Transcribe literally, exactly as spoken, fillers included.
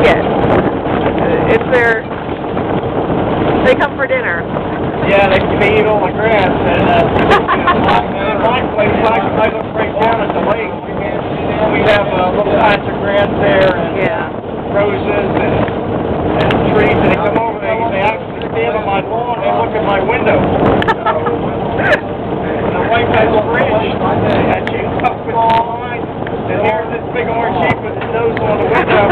Yes. It's their, they come for dinner. Yeah, they can eat all the grass, and uh, in my place, I, I look right down at the lake. We have uh, little patch of grass there, and Yeah. roses, and, and trees, and they come over, they, they actually stand on my lawn, they look at my window. And the wife has a fridge, and she's up with all mine, and here's this big orange sheep with his nose on the window.